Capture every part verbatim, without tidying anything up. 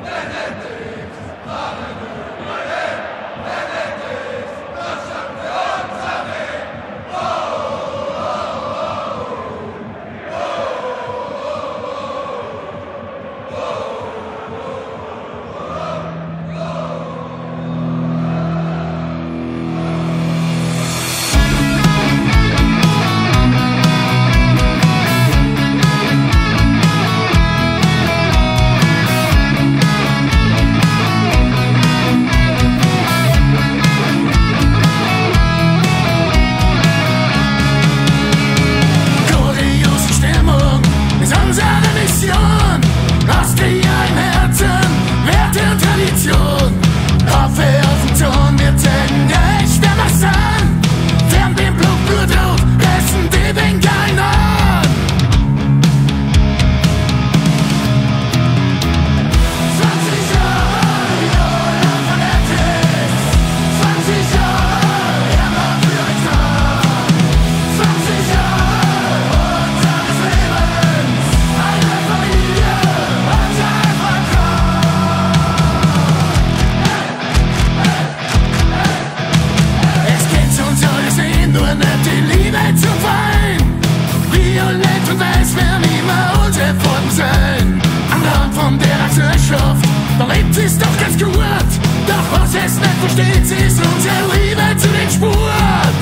ist doch ganz gut, doch was es nicht versteht, ist unsere Liebe zu den Sport.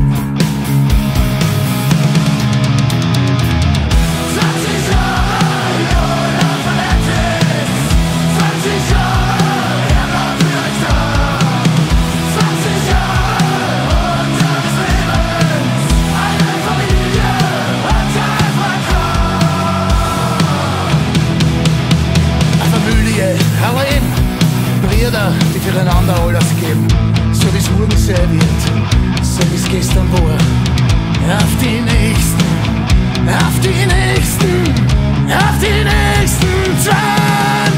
zwanzig Jahre, Jola Valentis, zwanzig Jahre, er war für euch da. zwanzig Jahre unseres Lebens, eine Familie und einfach klar. Eine Familie, allein. Brüder, die füreinander alles geben, so wie es morgen sein wird, so wie es gestern war. Auf die Nächsten, auf die Nächsten, auf die nächsten zwanzig